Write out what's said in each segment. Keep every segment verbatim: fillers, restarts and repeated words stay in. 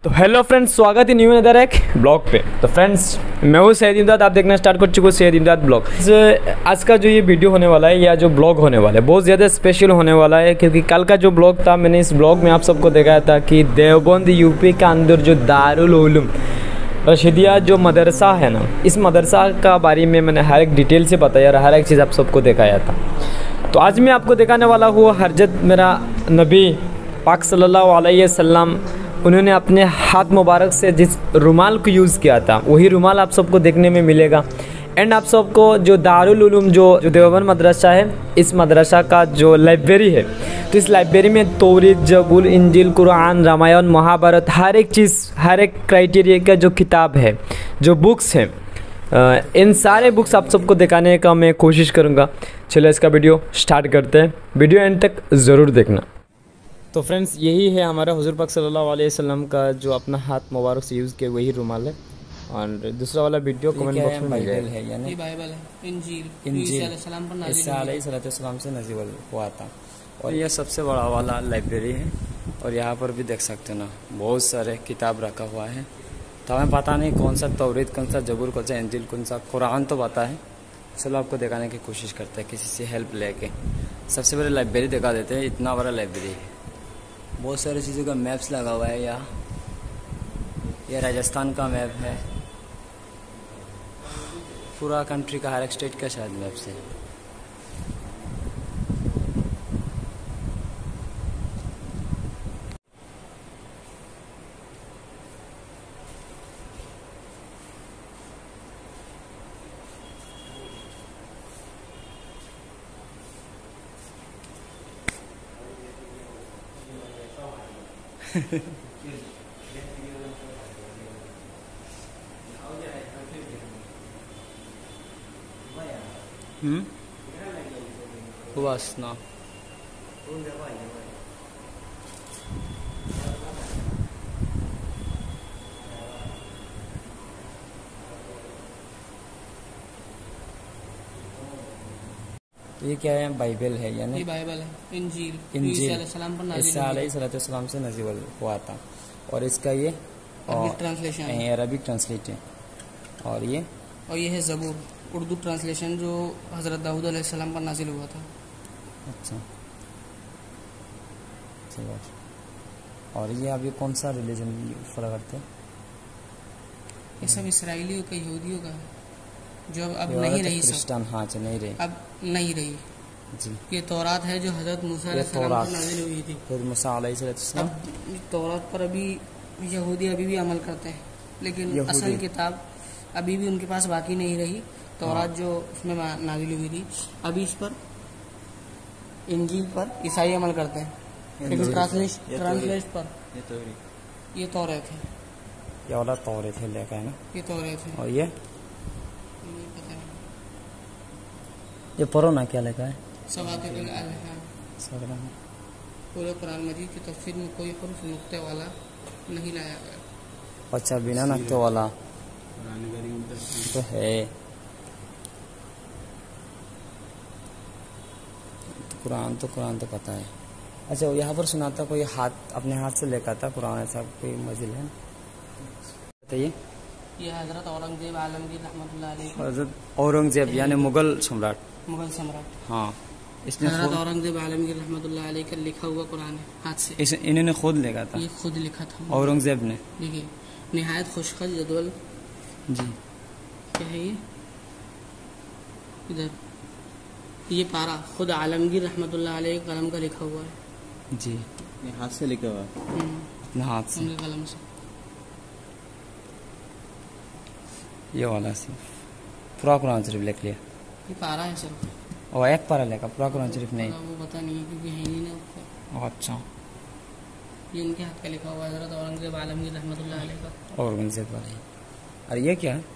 तो hello friends, स्वागत है न्यू अदर एक ब्लॉग पे। तो फ्रेंड्स, मैं हूँ सैयद इमदाद, आप देखना स्टार्ट कर चुके हो सैयद इमदाद ब्लॉग। आज का जो ये वीडियो होने वाला है या जो ब्लॉग होने वाला है बहुत ज़्यादा स्पेशल होने वाला है, क्योंकि कल का जो ब्लॉग था मैंने इस ब्लॉग में आप सबको दिखाया था कि देवबंद यूपी के अंदर जो दारुल उलूम रशीदिया जो मदरसा है ना, इस मदरसा का बारे में मैंने हर एक डिटेल से बताया और हर एक चीज़ आप सबको दिखाया था। तो आज मैं आपको दिखाने वाला हूँ हरजत मेरा नबी पाक सल्लल्लाहु अलैहि वसल्लम, उन्होंने अपने हाथ मुबारक से जिस रुमाल को यूज़ किया था वही रुमाल आप सबको देखने में मिलेगा। एंड आप सबको जो दारुल उलूम जो जो देवबंद मदरसा है, इस मदरसा का जो लाइब्रेरी है, तो इस लाइब्रेरी में तौरीत, जबूर, इंजिल, कुरान, रामायण, महाभारत, हर एक चीज़, हर एक क्राइटेरिया का जो किताब है, जो बुक्स हैं, इन सारे बुक्स आप सबको दिखाने का मैं कोशिश करूँगा। चलो इसका वीडियो स्टार्ट करते हैं, वीडियो एंड तक ज़रूर देखना। तो फ्रेंड्स, यही है हमारा हुज़ूर पाक सल्लल्लाहु अलैहि वसल्लम का जो अपना हाथ मुबारक से यूज़ किया वही रुमाल है। और दूसरा वाला वीडियो कमेंट बॉक्स में मिल जाएगा। है यानी बाइबल है, इंजील इंजील ईसा अलैहिस्सलाम से नज़ील हुआ था। और यह सबसे बड़ा वाला लाइब्रेरी है और यहाँ पर भी देख सकते हो ना, बहुत सारे किताब रखा हुआ है। तो हमें पता नहीं कौन सा तौरीत, कौन सा जबूर, कौन सा इंजील, कौन सा कुरान तो पता है। चलो आपको दिखाने की कोशिश करते हैं किसी से हेल्प लेके। सबसे पहले लाइब्रेरी दिखा देते हैं। इतना बड़ा लाइब्रेरी है, बहुत सारी चीज़ों का मैप्स लगा हुआ है यहाँ। यह राजस्थान का मैप है, पूरा कंट्री का हर एक स्टेट का शायद मैप्स है। हम्म बस ना ये क्या है? बाइबल है यानी ये बाइबल है, इंजील इंजील ईसा अलैहिस्सलाम से नज़ील हुआ था। और इसका ये ट्रांसलेशन है, अरबिक ट्रांसलेशन। और ये और ये है जबूर, उर्दू ट्रांसलेशन जो हज़रत दाऊद अलैहिस्सलाम पर नाजिल हुआ था। अच्छा, चलो। और ये आप ये कौन सा रिलीजन फॉलो करते हैं? ये सब इसराइलियों का, यहूदियों का है, जो अब नहीं रही, क्रिश्चियन हाँ जी नहीं रही, अब नहीं रही जी। ये तौरात है जो हज़रत मूसा अलैहिस्सलाम पर नाजिल हुई थी। फिर मूसा अलैहिस्सलाम, अब तौरात पर अभी यहूदी अभी भी अमल करते हैं, लेकिन असल किताब अभी भी उनके पास बाकी नहीं रही। तौरात जो उसमें नाजिल हुई थी, अभी इस पर इंजील पर ईसाई अमल करते हैं, लेकिन ट्रांसलेट पर ये तौरात है, ये वाला तौरात है लेकर है ना, ये तौरात है। और ये ये पता नहीं, ये पढ़ो ना क्या लिखा है? सवातिल अलहम। पूरे कुरान मजीद की तफसीर में कोई हुर्फ नुक्ते वाला नहीं लाया गया। अच्छा, बिना नुक्ते वाला तो है। कुरान तो कुरान तो पता है। अच्छा, यहाँ पर सुनाता कोई हाथ अपने हाथ से लेकर था कुरान, ऐसा कोई मजिल है? बताइए। ये हजरत औरंगजेब आलमगीर रहमतुल्लाह अलैह, हजरत औरंगजेब यानी मुगल सम्राट, मुगल सम्राट, हाँ, इसने हजरत औरंगजेब आलमगीर रहमतुल्लाह अलैह का लिखा हुआ कुरान है, हाथ से। इस, इन्होंने खुद लिखा था, ये खुद लिखा था औरंगजेब ने। देखिए, निहायत खुशखल जदवल जी। क्या है ये? इधर ये पारा खुद आलमगीर रहमतुल्लाह अलैह कलम का लिखा हुआ है जी, ये हाथ से लिखा हुआ है, अपने हाथ से, उनके कलम से। ये वाला सिर्फ पूरा कुरान शरीफ लिख लिया, ये पारा है सिर्फ, और एक पारा लेकर पूरा कुरान शरीफ नहीं। वो पता नहीं है क्योंकि है नहीं ना ऊपर। अच्छा, ये उनके हाथ का लिखा हुआ है, हजरत औरंगजेब आलमगीर रहमतुल्लाह अलैह का। औरंगजेब वाला। और ये क्या है?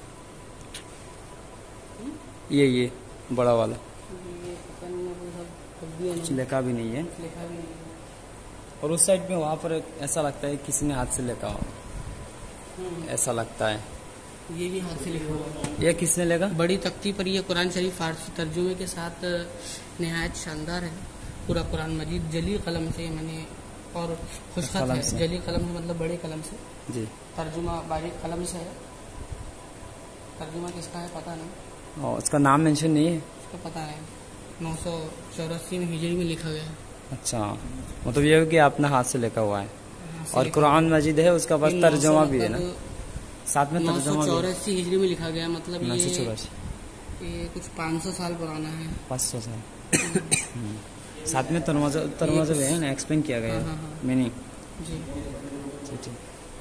ये ये बड़ा वाला ये पता नहीं है, वो सब कुछ भी कुछ लिखा भी नहीं है। लिखा भी नहीं है। और उस साइड में वहाँ पर ऐसा लगता है किसी ने हाथ से लिखा हो, ऐसा लगता है। ये भी हाथ से लिखा हुआ है। ये किसने लिखा? बड़ी तख्ती पर यह कुरान शरीफ फारसी तर्जुमे के साथ निहायत शानदार है। पूरा कुरान मजीद जली कलम से मैंने और खुशखत है, जली कलम से मतलब बड़े कलम से जी। तर्जुमा बारीक कलम से है। तर्जुमा किसका है पता नहीं, और उसका नाम मेंशन नहीं है? उसका पता नहीं। नौ सौ चौरासी में हिजरी में लिखा गया है। अच्छा, मतलब ये है कि आपने हाथ से लिखा हुआ है। और कुरान मजीद है उसका पास तर्जुमा भी है ना साथ में? नौ तर्जुमा सौ भी चौरासी हिजरी में लिखा गया, मतलब नौ सौ ये चौरासी ये कुछ पाँच सौ साल पुराना है। पाँच सौ साल साथ में तर्जुमा तर्जुमा भी है ना, एक्सप्लेन किया गया हाँ, हाँ, है हाँ। मीनिंग। जी ठीक ठीक,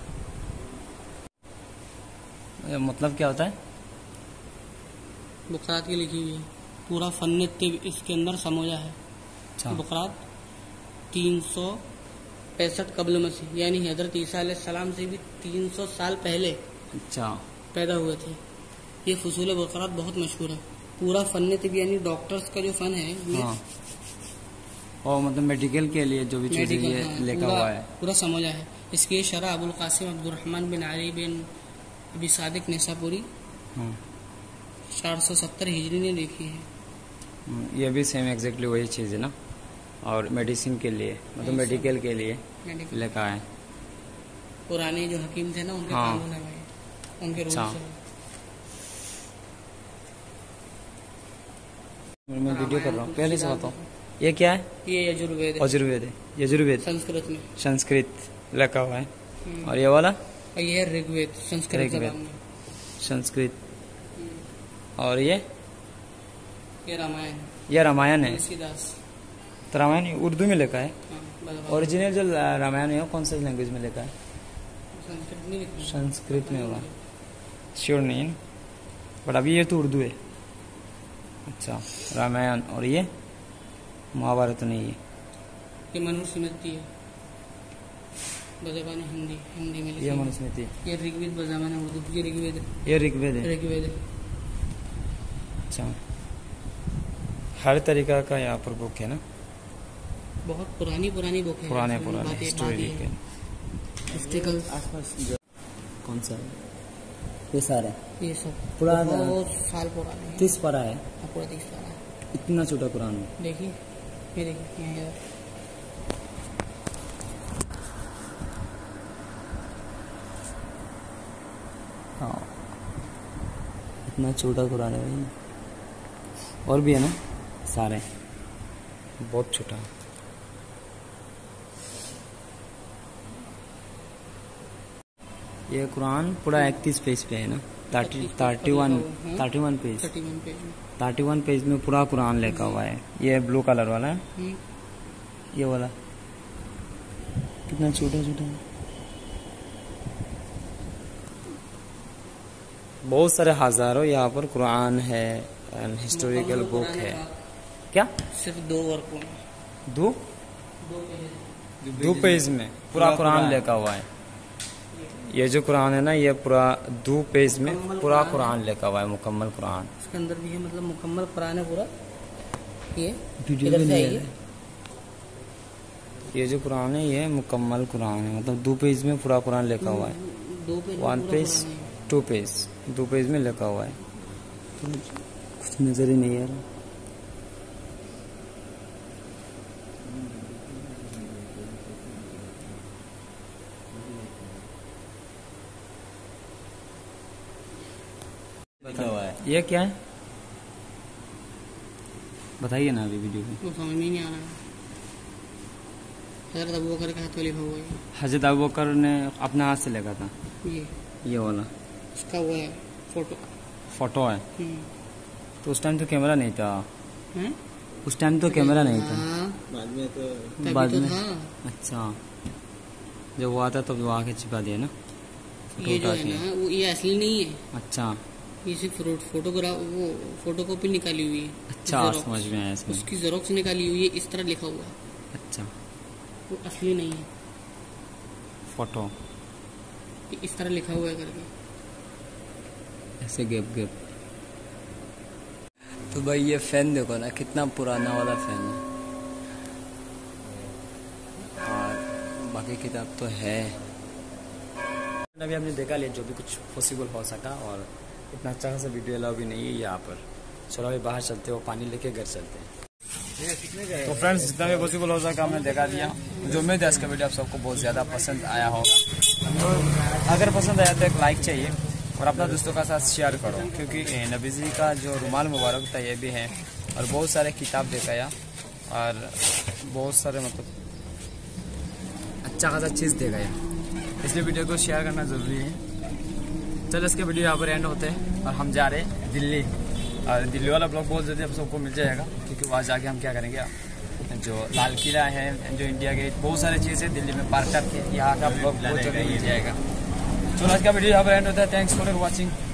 मतलब क्या होता है? बुकरात की लिखी हुई है, पूरा फन तिब इसके अंदर समोया है। अच्छा, बुकरात तीन सौ पैंसठ कबल मसीह, यानी हजरत ईसा अलैहिस्सलाम से भी तीन सौ साल पहले अच्छा पैदा हुए थे। ये फसूल बुकरात बहुत मशहूर है। पूरा फन तिब यानी डॉक्टर्स का जो फन है इसमें हाँ, और मतलब मेडिकल के लिए जो भी चीज़ें मेडिकल ये हाँ, लिखा पूरा, हुआ है पूरा समझा है। इसकी शरह Abul Qasim Abdurrahman bin Ali bin Abi Sadiq Nishapuri हाँ। चार सौ सत्तर हिजरी ने लिखी है। हम्म, ये भी सेम एग्जैक्टली वही चीज़ है ना। और मेडिसिन के लिए मतलब मेडिकल के लिए मेडिकल लिखा है। पुराने जो हकीम थे ना उनके हाँ। कानून है भाई, उनके रूल्स अच्छा। है। मैं वीडियो कर रहा हूँ, पहले से बताओ ये क्या है? ये यजुर्वेद है, यजुर्वेद है, यजुर्वेद संस्कृत में। संस्कृत लिखा हुआ है। हम्म। और ये वाला और ये है ऋग्वेद, संस्कृत ऋग्वेद। जबान में। संस्कृत। और ये ये रामायण है, ये रामायण है। तुलसीदास। तो रामायण उर्दू में लिखा है। हाँ, बराबर। ओरिजिनल जो रामायण है वो कौन सा लैंग्वेज में लिखा है? संस्कृत में लिखी है। संस्कृत में होगा, श्योर नहीं है, बट अभी ये तो उर्दू है। अच्छा, रामायण। और ये महाभारत नहीं है। ये मनुस्मृति है, बजबान हिंदी हिंदी में लिखी ये है। मनुस्मृति, ये ऋग्वेद बजबान उर्दू, ये ऋग्वेद है। ये ऋग्वेद है। ऋग्वेद है। अच्छा, हर तरीका का यहाँ पर बुक है ना, बहुत पुरानी पुरानी बुक है। पुराने इसमें पुराने बातें- हिस्टोरिकल। बातें हैं। हिस्ट्रिकल कौन सा? ये सारे ये सब पुराना- बहुत साल पुराने हैं। तीस पढ़ा है, हाँ, पूरा तीस साल है। इतना छोटा कुरान में। देखिए ये देखिए यहाँ इधर। हाँ, इतना छोटा कुरान है भाई। और भी है ना सारे, बहुत छोटा। ये कुरान पूरा इकतीस पेज पे है ना, thirty thirty one thirty one page thirty one page में। थर्टी वन पेज में पूरा कुरान लिखा हुआ है। ये ब्लू कलर वाला है, हम्म, ये वाला कितना छोटा छोटा है। बहुत सारे हजारों यहाँ पर कुरान है, हिस्टोरिकल बुक पुराने है। का क्या सिर्फ दो वर्कों में, दो दो पेज। दो पेज में पूरा कुरान लिखा हुआ है। ये जो कुरान है ना, ये पूरा दो पेज में पूरा कुरान लिखा हुआ है, मुकम्मल कुरान। इसके अंदर भी है, मतलब मुकम्मल कुरान है पूरा। ये वीडियो इधर में से नहीं आइए। है। ये जो कुरान है ये मुकम्मल कुरान है, मतलब दो पेज में पूरा कुरान लिखा हुआ है। दो पेज में वन पूरा पेज कुरान है। टू पेज, दो पेज में लिखा हुआ है। तो कुछ नजर ही नहीं आ रहा। ये क्या है बताइए ना अभी वीडियो में। वो समझ में ही नहीं आ रहा है। हजरत अबू बकर के हाथ में लिखा हुआ है हजरत अबू बकर ने अपने हाथ से लिखा था ये। ये वाला इसका वो है फोटो। फोटो है। हम्म। तो उस टाइम तो कैमरा नहीं था, हैं? उस टाइम तो कैमरा नहीं था। हाँ, बाद में तो तभी बाद तो में था। अच्छा, जब वो आता तब वो आके छिपा दिया ना, फोटो ये जो उठा है के। ना वो ये असली नहीं है, अच्छा ये सिर्फ फोटोग्राफ वो फोटो कॉपी निकाली हुई है। अच्छा, Xerox। समझ में आया इसमें। उसकी जेरोक्स निकाली हुई है, इस तरह लिखा हुआ है, अच्छा, वो असली नहीं है। फोटो ये इस तरह लिखा हुआ है करके। ऐसे गैप गैप। तो भाई ये फैन देखो ना, कितना पुराना वाला फैन है। और बाकी किताब तो है। अभी हमने देखा लिया जो भी कुछ पॉसिबल हो सका, और इतना अच्छा सा वीडियो अलाउ भी नहीं है यहाँ पर। चलो अभी बाहर चलते हो, पानी लेके घर चलते हैं। तो फ्रेंड्स जितना भी पॉसिबल हो सका हमने देखा दिया। जो उम्मीद है इसका वीडियो आप सबको बहुत ज़्यादा पसंद आया होगा। तो अगर पसंद आया तो एक लाइक चाहिए और अपना दोस्तों का साथ शेयर करो, क्योंकि नबी जी का जो रुमाल मुबारक था ये भी है और बहुत सारे किताब दिखाया और बहुत सारे मतलब अच्छा खासा चीज़ दिखाया, इसलिए वीडियो को शेयर करना ज़रूरी है। चलो इसके वीडियो यहाँ पर एंड होते हैं और हम जा रहे हैं दिल्ली, और दिल्ली वाला ब्लॉग बहुत जल्दी आप सबको मिल जाएगा, क्योंकि वहाँ जाके हम क्या करेंगे, जो लाल किला है, जो इंडिया गेट, बहुत सारी चीज़ें दिल्ली में पार्क करके यहाँ का ब्लॉग बहुत जल्दी मिल जाएगा। चलो आज का वीडियो यहाँ पर एंड होता है। Thanks for watching.